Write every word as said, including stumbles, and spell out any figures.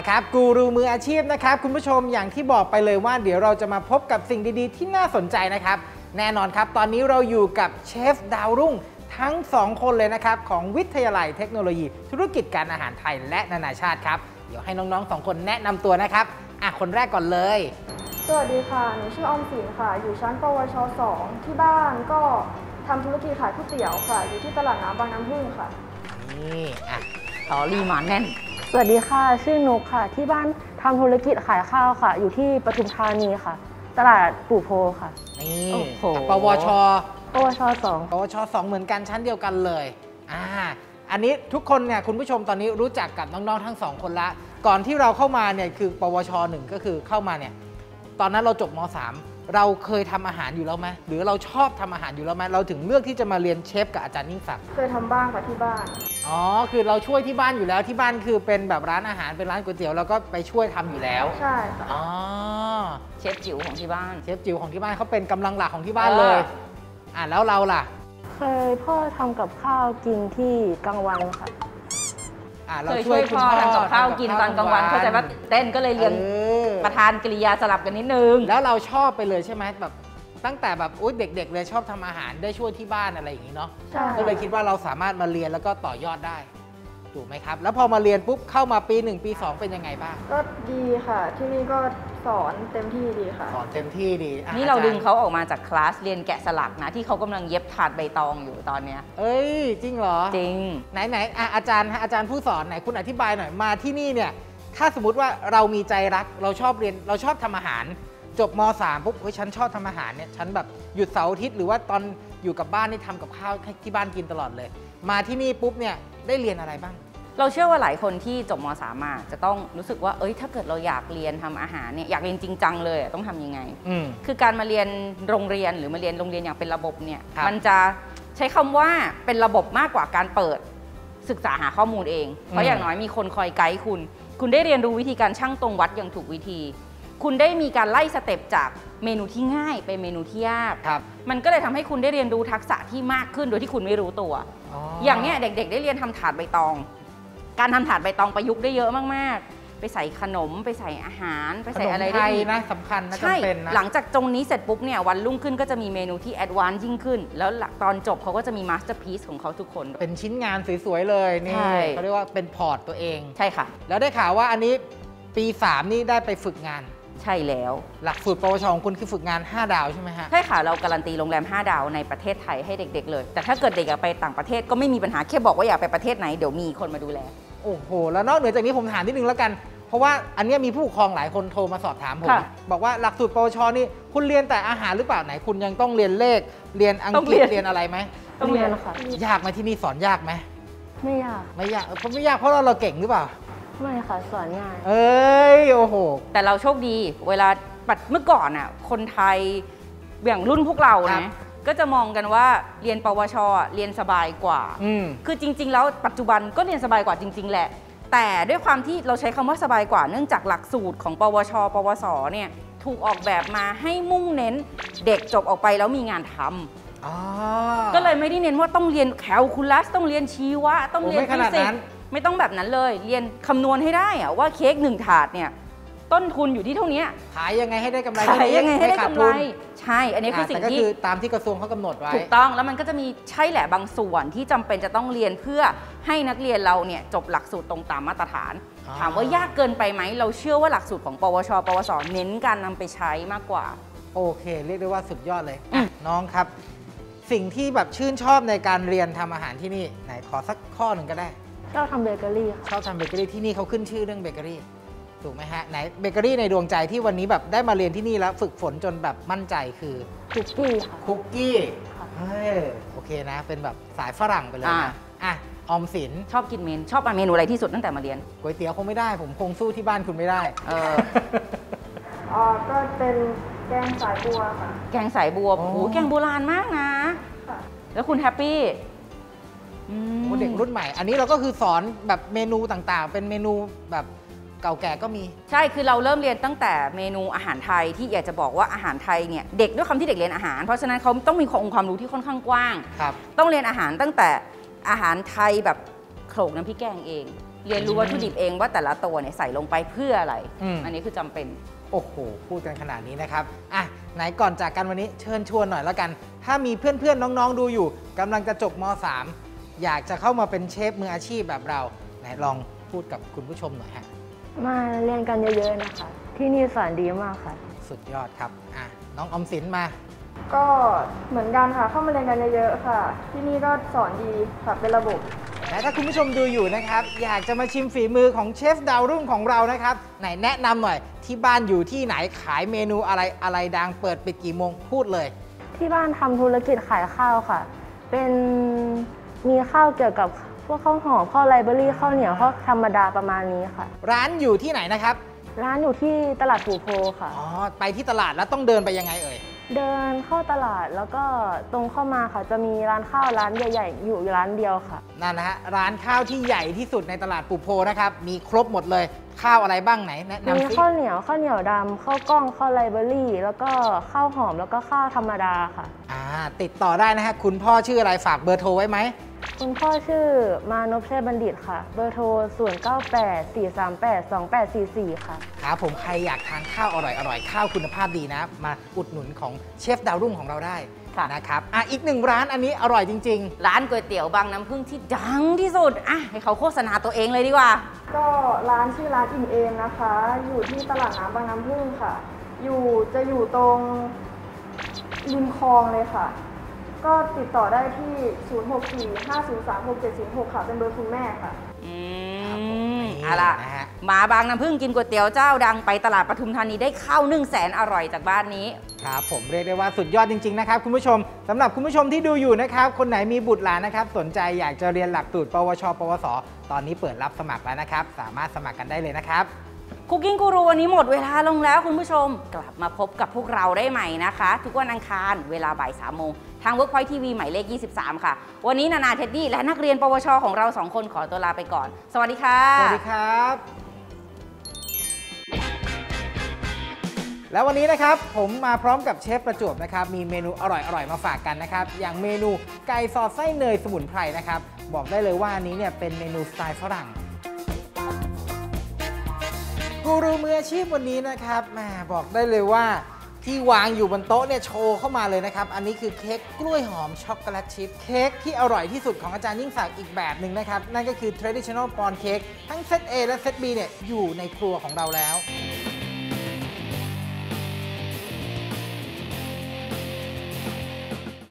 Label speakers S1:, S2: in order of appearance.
S1: ครับกูรูมืออาชีพนะครับคุณผู้ชมอย่างที่บอกไปเลยว่าเดี๋ยวเราจะมาพบกับสิ่งดีๆที่น่าสนใจนะครับแน่นอนครับตอนนี้เราอยู่กับเชฟดาวรุ่งทั้งสองคนเลยนะครับของวิทยาลัยเทคโนโลยีธุรกิจการอาหารไทยและนานาชาติครับเดี๋ยวให้น้องๆสองคนแนะนำตัวนะครับอ่ะคนแรกก่อนเลย
S2: สวัสดีค่ะหนูชื่อออมสินค่ะอยู่ชั้นปวชสองที่บ้านก็ทำธุรกิจขายก๋วยเตี๋ยวค่ะอยู่ที่ตลาดน้ำบางน้ำผึ้งค่ะ
S1: นี่อ่ะ
S3: ต่อรีมาแน่น
S4: สวัสดีค่ะชื่อนุกค่ะที่บ้านทำธุรกิจขายข้าวค่ะอยู่ที่ปทุมธานีค่ะตลาดปู่โพค่ะ
S1: นี่ปวช
S4: ปวชสอง
S1: ปวชสองเหมือนกันชั้นเดียวกันเลยอ่าอันนี้ทุกคนเนี่ยคุณผู้ชมตอนนี้รู้จักกับน้องๆทั้งสองคนละก่อนที่เราเข้ามาเนี่ยคือปวชหนึ่งก็คือเข้ามาเนี่ยตอนนั้นเราจบม.สามเราเคยทำอาหารอยู่แล้วไหมหรือเราชอบทำอาหารอยู่แล้วไหมเราถึงเลือกที่จะมาเรียนเชฟกับอาจารย์ยิ่งศักดิ์
S2: เคยทำบ้างค่ะที่บ้าน
S1: อ๋อคือเราช่วยที่บ้านอยู่แล้วที่บ้านคือเป็นแบบร้านอาหารเป็นร้านก๋วยเตี๋ยวเราก็ไปช่วยทำอยู่แล้ว
S2: ใช่ค่ะ
S1: อ๋อ
S3: เชฟจิ๋วของที่บ้าน
S1: เชฟจิ๋วของที่บ้านเขาเป็นกำลังหลักของที่บ้านเลยอ่ะแล้วเราล่ะ
S4: เคยพ่อทำกับข้าวกินที่กลางวันค่ะ
S1: เรา
S3: ช่วยพ่อทำกับข้าวกินตอนกลางวันเข้าใจว่าเต้นก็เลยเรียนประธานกริยาสลับกันนิดนึง
S1: แล้วเราชอบไปเลยใช่ไหมแบบตั้งแต่แบบอุ๊ยเด็กๆเลยชอบทำอาหารได้ช่วยที่บ้านอะไรอย่างนี้เนาะก็เลยคิดว่าเราสามารถมาเรียนแล้วก็ต่อยอดได้ถูกไหมครับแล้วพอมาเรียนปุ๊บเข้ามาปีหนึ่งปีสองเป็นยังไงบ้าง
S2: ก็ดีค่ะที่นี่ก็สอนเต็มที่ดีค่ะ
S1: สอนเต็มที่ดี
S3: นี่เราดึงเขาออกมาจากคลาสเรียนแกะสลักนะที่เขากำลังเย็บถาดใบตองอยู่ตอนเนี้ย
S1: เอ้ยจริงเหรอ
S3: จริง
S1: ไหนไหนอาจารย์อาจารย์ผู้สอนไหนคุณอธิบายหน่อยมาที่นี่เนี่ยถ้าสมมติว่าเรามีใจรักเราชอบเรียนเราชอบทำอาหารจบม.สามปุ๊บเฮ้ยฉันชอบทำอาหารเนี่ยฉันแบบหยุดเสาร์อาทิตย์หรือว่าตอนอยู่กับบ้านนี่ทำกับข้าวให้ที่บ้านกินตลอดเลยมาที่นี่ปุ๊บเนี่ยได้เรียนอะไรบ้าง
S3: เราเชื่อว่าหลายคนที่จบม.สาม มาจะต้องรู้สึกว่าเอ้ยถ้าเกิดเราอยากเรียนทำอาหารเนี่ยอยากเรียนจริงจังเลยต้องทำยังไงคือการมาเรียนโรงเรียนหรือมาเรียนโรงเรียนอย่างเป็นระบบเนี่ยมันจะใช้คำว่าเป็นระบบมากกว่าการเปิดศึกษาหาข้อมูลเองเพราะอย่างน้อยมีคนคอยไกด์คุณคุณได้เรียนรู้วิธีการชั่งตรงวัดอย่างถูกวิธีคุณได้มีการไล่สเต็ปจากเมนูที่ง่ายไปเมนูที่ยากมันก็เลยทำให้คุณได้เรียนรู้ทักษะที่มากขึ้นโดยที่คุณไม่รู้ตัว อ, อย่างเนี้ยเด็กๆได้เรียนทำถาดใบตองการทำถาดใบตองประยุกต์ได้เยอะมากๆไปใส่ขนมไปใส่อาหา
S1: ร
S3: ไปใส่อะไร
S1: ได้ดีนะสำคัญนะจำเป็นนะ
S3: หลังจากตรงนี้เสร็จปุ๊บเนี่ยวันรุ่งขึ้นก็จะมีเมนูที่แอดวานซ์ยิ่งขึ้นแล้วตอนจบเขาก็จะมีมาสเตอร์พีซของเขาทุกคน
S1: เป็นชิ้นงานสวยๆเลยนี่เขาเรียกว่าเป็นพอร์ตตัวเอง
S3: ใช่ค่ะ
S1: แล้วได้ข่าวว่าอันนี้ปีสามนี่ได้ไปฝึกงาน
S3: ใช่แล้ว
S1: หลักสูตรปวชของคุณคือฝึกงานห้าดาวใช่ไหมฮะ
S3: ใช่ค่ะเราการันตีโรงแรมห้าดาวในประเทศไทยให้เด็กๆเลยแต่ถ้าเกิดเด็กอยากไปต่างประเทศก็ไม่มีปัญหาแค่บอกว่าอยากไปประเทศไหนเดี๋ยวมีคนมาดูแล
S1: โอ้โหแล้วนอกเหนือจากนี้ผมถามนิดนึงแล้วกันเพราะว่าอันนี้มีผู้ปกครองหลายคนโทรมาสอบถามผมบอกว่าหลักสูตรปวชนี่คุณเรียนแต่อาหารหรือเปล่าไหนคุณยังต้องเรียนเลขเรียนอังกฤษเรียนอะไรไหม
S4: ต้องเรียนค่ะ
S1: ยากไหมที่นี่สอนยากไหม
S4: ไม่ยาก
S1: ไม่ยากเพราะไม่ยากเพราะเราเราเก่งหรือเปล่า
S4: ไม่ค่ะสอนง่าย
S1: เอ้ยโอ้โห
S3: แต่เราโชคดีเวลาเมื่อก่อนอ่ะคนไทยอย่างรุ่นพวกเรานะก็จะมองกันว่าเรียนปวชเรียนสบายกว่าคือจริงๆแล้วปัจจุบันก็เรียนสบายกว่าจริงๆแหละแต่ด้วยความที่เราใช้คำว่าสบายกว่าเนื่องจากหลักสูตรของปวชปวสเนี่ยถูกออกแบบมาให้มุ่งเน้นเด็กจบออกไปแล้วมีงานทำก็เลยไม่ได้เน้นว่าต้องเรียนแคลคูลัสต้องเรียนชีวะต้องเรียนฟิสิกส์ไม่ต้องแบบนั้นเลยเรียนคำนวณให้ได้อะว่าเค้กหนึ่งถาดเนี่ยต้นทุนอยู่ที่เท่านี้
S1: ขายยังไงให้ได้กำไร
S3: ขายยังไงให้ได้กำไรใช่อันนี้คือสิ่งที่
S1: คือตามที่กระทรวงเขากำหนดไว้
S3: ถูกต้องแล้วมันก็จะมีใช่แหละบางส่วนที่จำเป็นจะต้องเรียนเพื่อให้นักเรียนเราเนี่ยจบหลักสูตรตรงตามมาตรฐานถามว่ายากเกินไปไหมเราเชื่อว่าหลักสูตรของปวชปวสเน้นการนำไปใช้มากกว่า
S1: โอเคเรียกได้ว่าสุดยอดเลยน้องครับสิ่งที่แบบชื่นชอบในการเรียนทำอาหารที่นี่ไหนขอสักข้อหนึ่งก็ได้
S4: ชอบทำเบเกอรี่
S1: ชอบทำเบเกอรี่ที่นี่เขาขึ้นชื่อเรื่องเบเกอรี่ถูกไหมฮะไหนเบเกอรี่ในดวงใจที่วันนี้แบบได้มาเรียนที่นี่แล้วฝึกฝนจนแบบมั่นใจคือ
S4: คุกกี้ค่ะ
S1: คุกกี้เฮ้ยโอเคนะเป็นแบบสายฝรั่งไปเลยนะอ่ะออมสิน
S3: ชอบกินเมนชอบเมนูอะไรที่สุดตั้งแต่มาเรียน
S1: ก๋วยเตี๋ยวคงไม่ได้ผมคงสู้ที่บ้านคุณไม่ได้
S3: เออ
S2: อ๋อก็เป็นแกงสายบัวค่ะ
S3: แกงสายบัวโอ้โหแกงโบราณมากนะแล้วคุณแฮปปี้
S1: เด็กรุ่นใหม่อันนี้เราก็คือสอนแบบเมนูต่างๆเป็นเมนูแบบเก่าแก่ก็มี
S3: ใช่คือเราเริ่มเรียนตั้งแต่เมนูอาหารไทยที่อยากจะบอกว่าอาหารไทยเนี่ยเด็กด้วยคำที่เด็กเรียนอาหารเพราะฉะนั้นเขาต้องมีองค์ความรู้ที่ค่อนข้างกว้างต้องเรียนอาหารตั้งแต่อาหารไทยแบบโขลกน้ำพริกแกงเองเรียนรู้วัตถุดิบเองว่าแต่ละตัวเนี่ยใส่ลงไปเพื่ออะไร
S1: อืม
S3: อันนี้คือจำเป็น
S1: โอ้โห พูดกันขนาดนี้นะครับ อ่ะ ไหนก่อนจากกันวันนี้เชิญชวนหน่อยแล้วกัน ถ้ามีเพื่อนๆ น้องๆ ดูอยู่กำลังจะจบม สาม อยากจะเข้ามาเป็นเชฟมืออาชีพแบบเรา ไหนลองพูดกับคุณผู้ชมหน่อยฮะ
S4: มาเรียนกันเยอะๆนะคะ ที่นี่สอนดีมากค่ะ
S1: สุดยอดครับ อ่ะ น้องออมสินมา
S2: ก็เหมือนกันค่ะ เข้ามาเรียนกันเยอะๆค่ะ ที่นี่ก็สอนดีค่ะเป็นระบบ
S1: และถ้าคุณผู้ชมดูอยู่นะครับ อยากจะมาชิมฝีมือของเชฟดาวรุ่งของเรานะครับ ไหนแนะนำหน่อย ที่บ้านอยู่ที่ไหนขายเมนูอะไรอะไรดังเปิดปิดกี่โมงพูดเลย
S4: ที่บ้านทำธุรกิจขายข้าวค่ะ เป็นมีข้าวเกี่ยวกับพวกข้าวหอมข้าวไรเบอรี่ข้าวเหนียวข้าวธรรมดาประมาณนี้ค่ะ
S1: ร้านอยู่ที่ไหนนะครับ
S4: ร้านอยู่ที่ตลาดปู่โพค่ะ
S1: อ๋อ ไปที่ตลาดแล้วต้องเดินไปยังไงเอ่ย
S4: เดินเข้าตลาดแล้วก็ตรงเข้ามาค่ะ จะมีร้านข้าวร้านใหญ่ๆ อยู่ร้านเดียวค่ะ
S1: นั่นนะฮะร้านข้าวที่ใหญ่ที่สุดในตลาดปูโพนะครับ มีครบหมดเลยข้าวอะไรบ้างไหนแนะ
S4: มี
S1: นำสิ
S4: ข้าวเหนียวข้าวเหนียวดำข้าวกล้องข้าวไรเบอรี่ แล้วก็ข้าวหอมแล้วก็ข้าวธรรมดาค่ะ
S1: อ่าติดต่อได้นะฮะคุณพ่อชื่ออะไรฝากเบอร์โทรไว้ไหม
S4: คุณพ่อชื่อมานพเชษบัณฑิตค่ะ เบอร์โทร ศูนย์ เก้า แปด สี่ สาม แปด สอง แปด สี่ สี่ ค่ะ
S1: ครับผมใครอยากทานข้าวอร่อยอร่อยข้าวคุณภาพดีนะ มาอุดหนุนของเชฟดาวรุ่งของเราได้
S3: ค่ะ
S1: นะครับอ่ะอีกหนึ่งร้านอันนี้อร่อยจริง
S3: ร้านก๋วยเตี๋ยวบางน้ำผึ้งที่ดังที่สุดอ่ะให้เขาโฆษณาตัวเองเลยดีกว่า
S2: ก็ร้านชื่อร้านอิ่มเอมนะคะ อยู่ที่ตลาดน้ำบางน้ำพึ่งค่ะ อยู่จะอยู่ตรงริมคลองเลยค่ะ ก็ติดต่อได้ที่ ศูนย์ หก สี่ ห้า ศูนย์ สาม หก เจ็ด ศูนย์ หก ค่ะ เป็นเบอร์คุณแม่ค่ะ
S3: อื
S1: ครับผม
S3: ม
S1: นี่
S3: เอาล่ะ
S1: นะฮะ
S3: มาบางน้ำผึ้งกินก๋วยเตี๋ยวเจ้าดังไปตลาดปทุมธานีได้ข้าวนึ่งแสนอร่อยจากบ้านนี้
S1: ครับผมเรียกได้ว่าสุดยอดจริงๆนะครับคุณผู้ชมสำหรับคุณผู้ชมที่ดูอยู่นะครับคนไหนมีบุตรหลานนะครับสนใจอยากจะเรียนหลักสูตร ปวช ปวส ตอนนี้เปิดรับสมัครแล้วนะครับสามารถสมัครกันได้เลยนะครับ
S3: คุกกิ้งกูรูวันนี้หมดเวลาลงแล้วคุณผู้ชมกลับมาพบกับพวกเราได้ใหม่นะคะ ทุกวันอังคารเวลาบ่ายสามโมงทาง Workpoint ที วี หมายเลขยี่สิบสามค่ะวันนี้นานาเท็ดดี้และนักเรียนปวชของเราสองคนขอตัวลาไปก่อนสวัสดีค่ะ
S1: สวัสดีครับ แล้ววันนี้นะครับผมมาพร้อมกับเชฟประจวบนะครับมีเมนูอร่อยๆมาฝากกันนะครับอย่างเมนูไก่สอดไส้เนยสมุนไพรนะครับบอกได้เลยว่าอันนี้เนี่ยเป็นเมนูสไตล์ฝรั่งกูรูมืออาชีพวันนี้นะครับแหมบอกได้เลยว่าที่วางอยู่บนโต๊ะเนี่ยโชว์เข้ามาเลยนะครับอันนี้คือเค้กกล้วยหอมช็อกโกแลตชิพเค้กที่อร่อยที่สุดของอาจารย์ยิ่งศักดิ์อีกแบบหนึ่งนะครับนั่นก็คือ traditional pawn cake ทั้งเซต A และเซต B เนี่ยอยู่ในครัวของเราแล้ว